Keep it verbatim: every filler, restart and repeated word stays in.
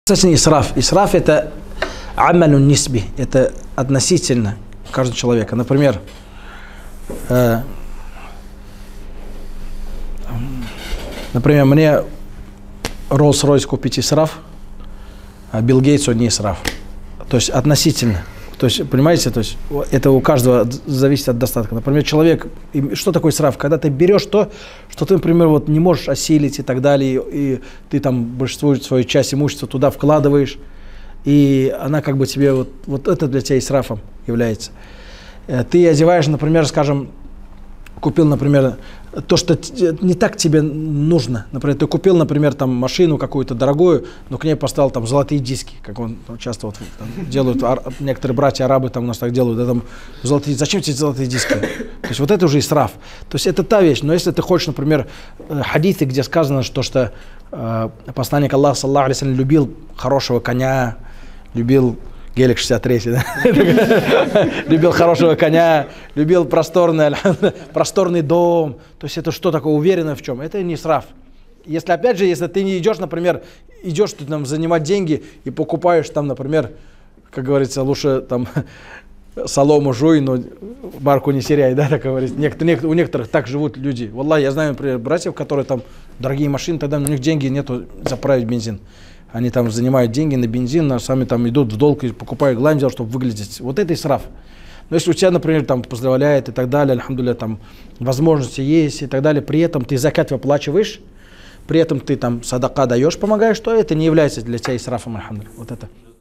Кстати, исраф. Исраф это амалун нисби, это относительно каждого человека. Например, э, например, мне Rolls-Royce купить исраф, а Билл Гейтсу не исраф. То есть относительно. То есть, понимаете, то есть это у каждого зависит от достатка. Например, человек, что такое исраф? Когда ты берешь то, что ты, например, вот не можешь осилить и так далее, и ты там большинство свою часть имущества туда вкладываешь, и она как бы тебе, вот, вот это для тебя исрафом является. Ты одеваешь, например, скажем, купил, например, то, что не так тебе нужно. Например, ты купил, например, там машину какую-то дорогую, но к ней поставил там золотые диски, как он там, часто вот, там, делают, некоторые братья арабы там у нас так делают, да, там, золотые, зачем тебе золотые диски? То есть вот это уже исраф. То есть это та вещь. Но если ты хочешь, например, хадисы, где сказано, что, что э, посланник Аллаха, саллаху алейхи ва саллям, любил хорошего коня, любил Гелик шестьдесят три, да? Любил хорошего коня, любил просторный, просторный дом. То есть это что такое, уверенно в чем? Это не исраф. Если, опять же, если ты не идешь, например, идешь ты там занимать деньги и покупаешь там, например, как говорится, лучше там солому жуй, но барку не теряй, да, так говорится. Некоторые, у некоторых так живут люди. Валлахи, я знаю, например, братьев, которые там дорогие машины, тогда у них деньги нету заправить бензин. Они там занимают деньги на бензин, а сами там идут в долг и покупают глайндер, чтобы выглядеть. Вот это исраф. Но если у тебя, например, там позволяет и так далее, альхамдулилля, там возможности есть и так далее, при этом ты закат выплачиваешь, при этом ты там садака даешь, помогаешь, то это не является для тебя исрафом, альхамдулилля. Вот это.